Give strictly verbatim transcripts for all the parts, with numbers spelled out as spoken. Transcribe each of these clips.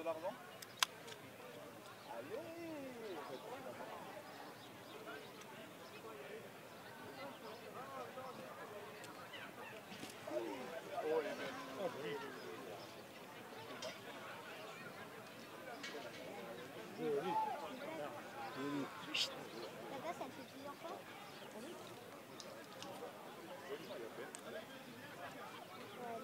l'argent. Allez. Oh, elle est belle. Oh, oui. Joli. Joli. La tasse, elle fait plusieurs fois. Oui. Joliment, il a fait. Ouais,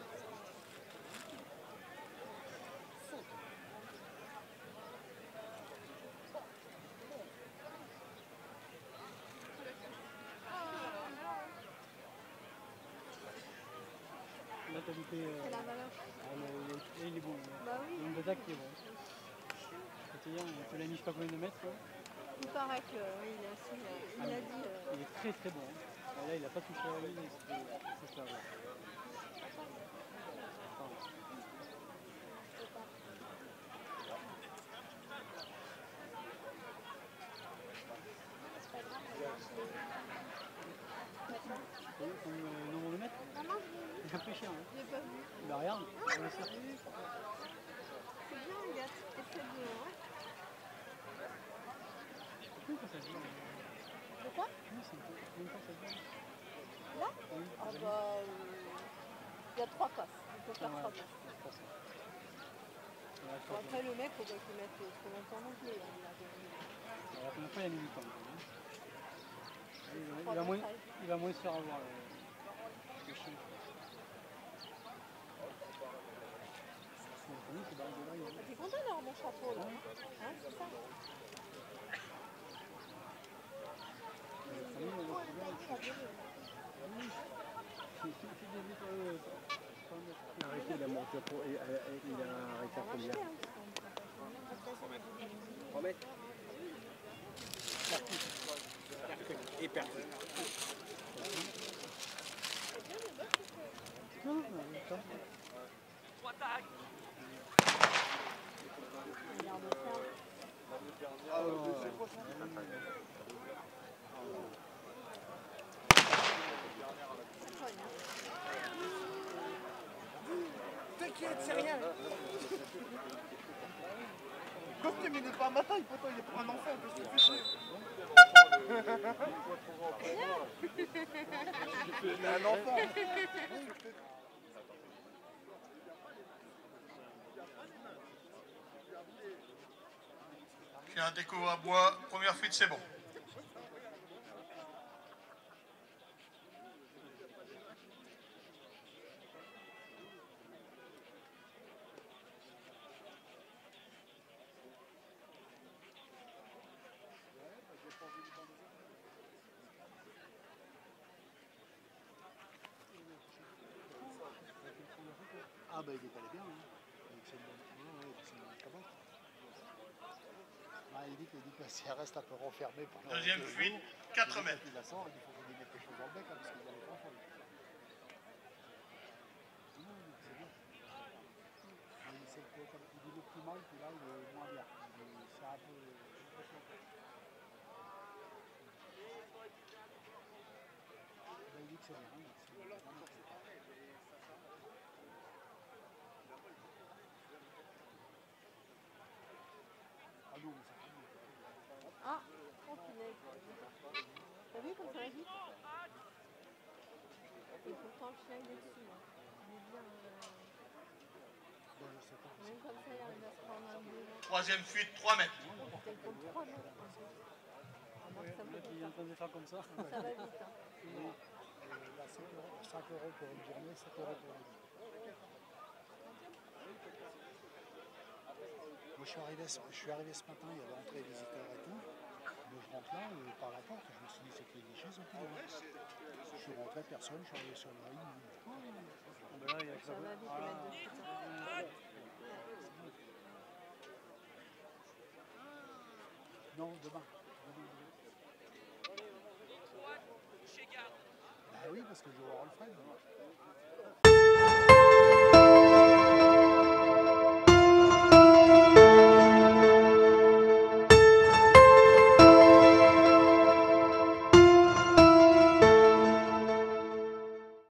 Là, t'as goûté. Euh... c'est la valeur. Ah, le, le, là, il est bon. Bah oui. Le d'attaque qui est bon. C'est-à-dire, tu l'as mis je sais pas combien de mètres. Quoi. Il paraît que oui, il a, aussi, il ah, a dit. Euh... Il est très très bon. Hein. Ah, là, il a pas touché à la ligne, c'est ça. Ouais. Ton euh, nombre de mètres? Non, non, je l'ai vu. C'est un peu cher. Hein. Je l'ai pas vu. Bah regarde, ah, on va faire. C'est bien, il y a tout effet de... Ouais. Combien ça dure? De quoi? Oui, c'est combien de temps ça dure? Là? Oui, Ah bah... Euh... Il y a trois passes. Il faut faire ah, trois ouais, passes. Ouais, bon, après, le mec, il faudrait qu'il mette trop longtemps non plus. Hein, il a bon, la première fois, il a mis du temps. Hein. Il, il, il, va moins, il va moins se faire avoir le, le chien. T'es content d'avoir mon chapeau là? Hein, c'est ça? Arrêtez, il a monté pour. Il a arrêté à combien? trois mètres. Et perdu. T'inquiète, c'est rien. Quand tu mets pas un matin, pourtant il est pour un enfant, qu'est-ce que tu fais? C'est un enfant. J'ai un déco à bois, première fuite, c'est bon. Ah bah il est allé bien, hein. C'est une bonne... ouais, ouais, c'est une bonne cabane. Ah, il dit que, il dit que si elle reste un peu renfermée pendant Deuxième fuite, quatre mètres. Il la sort, il faut qu'il lui mette quelque chose dans le bec, hein, parce qu'il y a les trois fois. C'est bien. C'est comme il dit l'optimal, puis là il est moins bien. C'est un peu... Il dit que c'est bien. Hein, ah non, mais ça fait bien. Ah, oh punaise. T'as vu comme ça va vite? Et pourtant le chien il est dessus. Hein. Il est bien. Euh... Ben, je sais pas. Même comme ça il arrive à se prendre un deux. Troisième fuite, trois mètres. Peut-être comme trois mètres. À moins que ça me fait Il est en train de faire comme ça. ça va vite. Hein. Oui. Là, cinq euros pour une journée, sept euros pour une journée. Moi, je suis, arrivé, je suis arrivé ce matin, il y avait entrée visiteurs et tout. Mais je rentre là, euh, par la porte, je me suis dit, c'est que les guichets sont plus loin. Je suis rentré, personne, je suis arrivé sur le ring. Oh, ben là, il y a ça va vite, ah. Mettre de suite. Hein. Non, demain. demain, demain. Bah oui, parce que je vais voir Alfred.